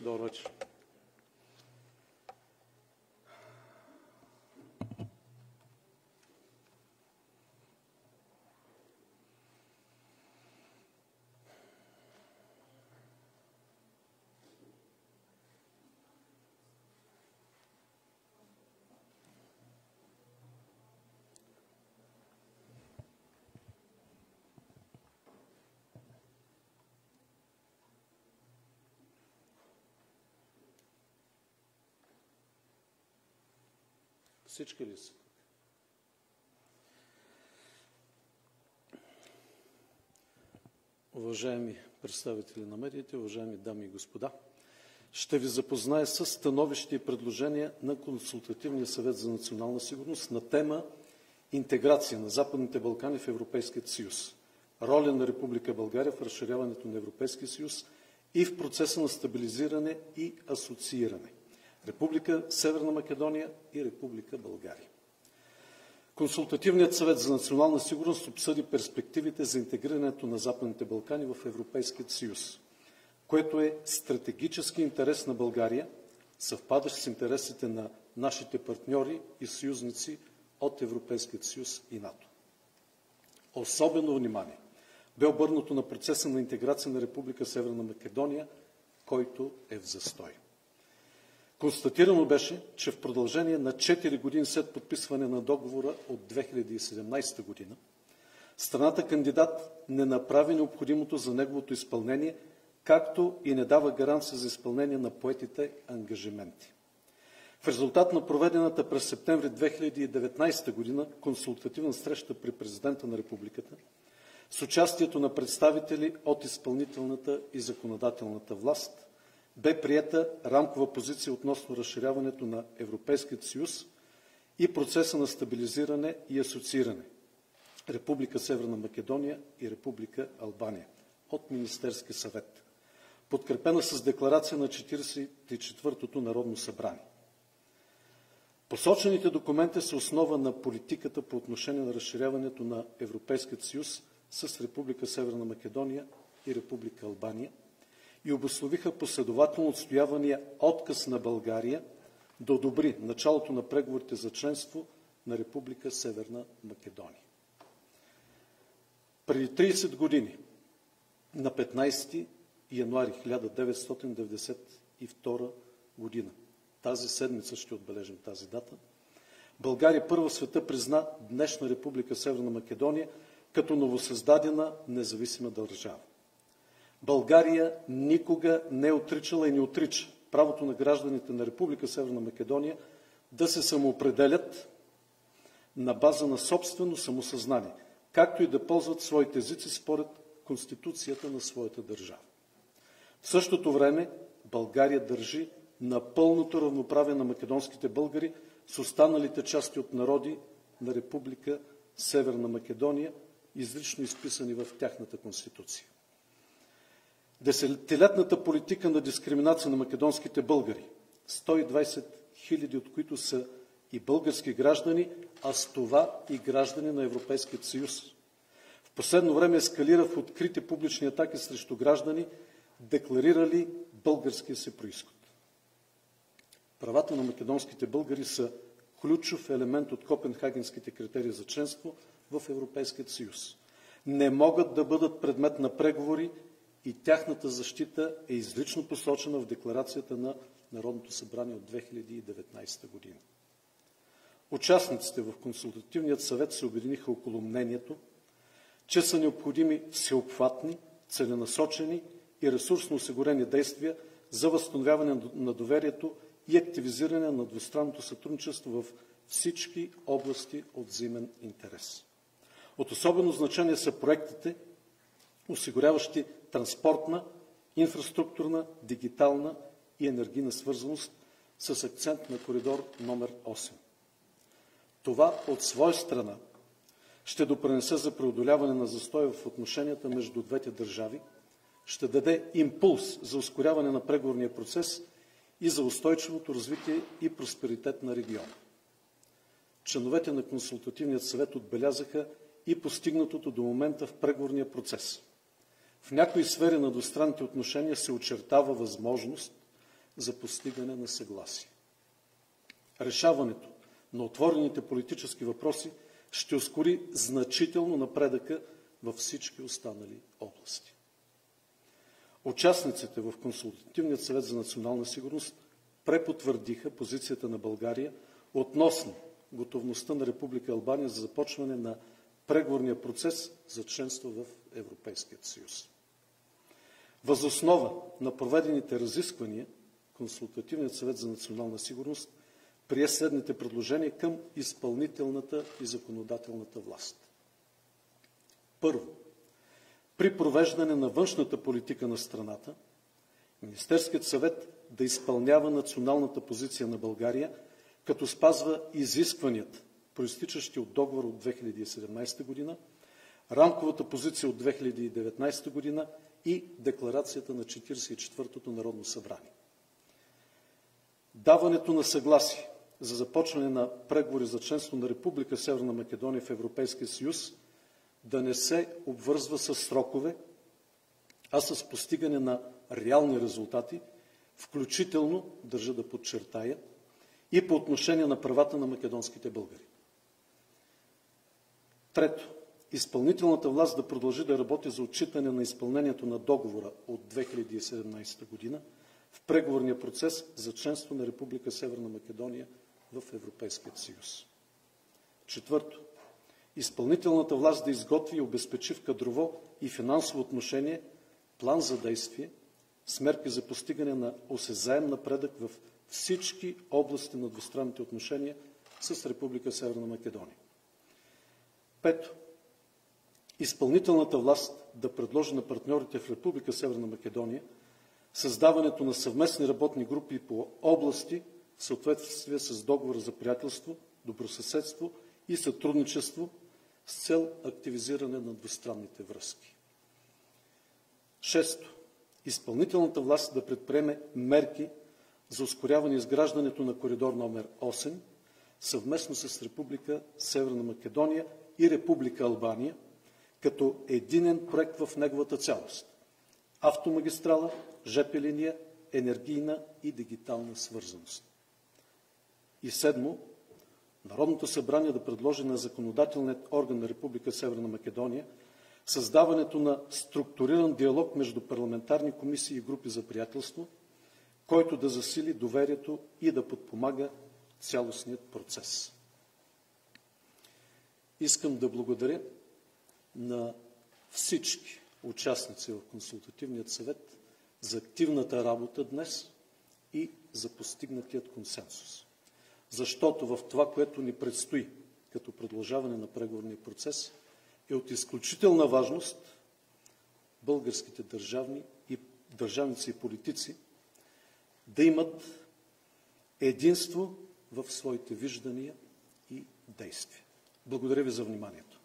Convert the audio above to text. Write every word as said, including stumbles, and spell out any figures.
Добър вечер. Всички ли са? Уважаеми представители на медиите, уважаеми дами и господа, ще ви запозная с становище и предложения на Консултативния съвет за национална сигурност на тема интеграция на Западните Балкани в Европейския съюз, роля на Република България в разширяването на Европейския съюз и в процеса на стабилизиране и асоцииране. Република Северна Македония и Република България. Консултативният съвет за национална сигурност обсъди перспективите за интегрирането на Западните Балкани в Европейския съюз, което е стратегически интерес на България, съвпадащ с интересите на нашите партньори и съюзници от Европейския съюз и НАТО. Особено внимание бе обърнато на процеса на интеграция на Република Северна Македония, който е в застой. Констатирано беше, че в продължение на четири години след подписване на договора от две хиляди и седемнадесета година, страната кандидат не направи необходимото за неговото изпълнение, както и не дава гаранция за изпълнение на поетите ангажименти. В резултат на проведената през септември две хиляди и деветнадесета година консултативна среща при президента на републиката с участието на представители от изпълнителната и законодателната власт, бе приета рамкова позиция относно разширяването на Европейския съюз и процеса на стабилизиране и асоцииране Република Северна Македония и Република Албания от Министерския съвет, подкрепена с декларация на четиридесет и четвъртото Народно събрание. Посочените документи са основа на политиката по отношение на разширяването на Европейския съюз с Република Северна Македония и Република Албания и обусловиха последователно отстоявания отказ на България да одобри началото на преговорите за членство на Република Северна Македония. Преди тридесет години, на петнадесети януари хиляда деветстотин деветдесет и втора година, тази седмица ще отбележим тази дата, България първа в света призна днешна Република Северна Македония като новосъздадена независима държава. България никога не е отричала и не отрича правото на гражданите на Република Северна Македония да се самоопределят на база на собствено самосъзнание, както и да ползват своите езици според Конституцията на своята държава. В същото време България държи на пълното равноправие на македонските българи с останалите части от народи на Република Северна Македония, изрично изписани в тяхната Конституция. Десетилетната политика на дискриминация на македонските българи, сто и двадесет хиляди от които са и български граждани, а с това и граждани на Европейския съюз, в последно време ескалира в открити публични атаки срещу граждани, декларирали българския си произход. Правата на македонските българи са ключов елемент от Копенхагенските критерии за членство в Европейския съюз. Не могат да бъдат предмет на преговори и тяхната защита е изрично посочена в декларацията на Народното събрание от две хиляди и деветнадесета година. Участниците в Консултативният съвет се обединиха около мнението, че са необходими всеобхватни, целенасочени и ресурсно осигурени действия за възстановяване на доверието и активизиране на двустранното сътрудничество в всички области от взаимен интерес. От особено значение са проектите, осигуряващи транспортна, инфраструктурна, дигитална и енергийна свързаност с акцент на коридор номер осем. Това от своя страна ще допринесе за преодоляване на застоя в отношенията между двете държави, ще даде импулс за ускоряване на преговорния процес и за устойчивото развитие и просперитет на региона. Членовете на Консултативният съвет отбелязаха и постигнатото до момента в преговорния процес. В някои сфери на двустранните отношения се очертава възможност за постигане на съгласие. Решаването на отворените политически въпроси ще ускори значително напредъка във всички останали области. Участниците в Консултативният съвет за национална сигурност препотвърдиха позицията на България относно готовността на Република Албания за започване на преговорния процес за членство в Европейския съюз. Въз основа на проведените разисквания, Консултативният съвет за национална сигурност прие следните предложения към изпълнителната и законодателната власт. Първо, при провеждане на външната политика на страната, Министерският съвет да изпълнява националната позиция на България, като спазва изискванията, произтичащи от договора от две хиляди и седемнадесета година, рамковата позиция от две хиляди и деветнадесета година и декларацията на четиридесет и четвъртото Народно събрание. Даването на съгласие за започване на преговори за членство на Република Северна Македония в Европейския съюз да не се обвързва с срокове, а с постигане на реални резултати, включително, държа да подчертая, и по отношение на правата на македонските българи. Трето, изпълнителната власт да продължи да работи за отчитане на изпълнението на договора от две хиляди и седемнадесета година в преговорния процес за членство на Република Северна Македония в Европейския съюз. Четвърто, изпълнителната власт да изготви и обезпечи в кадрово и финансово отношение план за действие с мерки за постигане на осезаем напредък в всички области на двустранните отношения с Република Северна Македония. Пето, изпълнителната власт да предложи на партньорите в Република Северна Македония създаването на съвместни работни групи по области в съответствие с договора за приятелство, добросъседство и сътрудничество с цел активизиране на двустранните връзки. Шесто, изпълнителната власт да предприеме мерки за ускоряване изграждането на коридор номер осем съвместно с Република Северна Македония и Република Албания, като единен проект в неговата цялост – автомагистрала, жп линия, енергийна и дигитална свързаност. И седмо, Народното събрание да предложи на законодателният орган на Република Северна Македония създаването на структуриран диалог между парламентарни комисии и групи за приятелство, който да засили доверието и да подпомага цялостният процес. Искам да благодаря на всички участници в Консултативният съвет за активната работа днес и за постигнатият консенсус. Защото в това, което ни предстои като продължаване на преговорния процес, е от изключителна важност българските държавни и държавници и политици да имат единство в своите виждания и действия. Благодаря ви за вниманието.